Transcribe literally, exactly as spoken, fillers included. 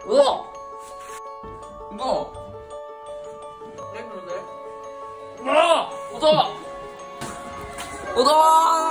うわうわえ、なんでうわうだうだー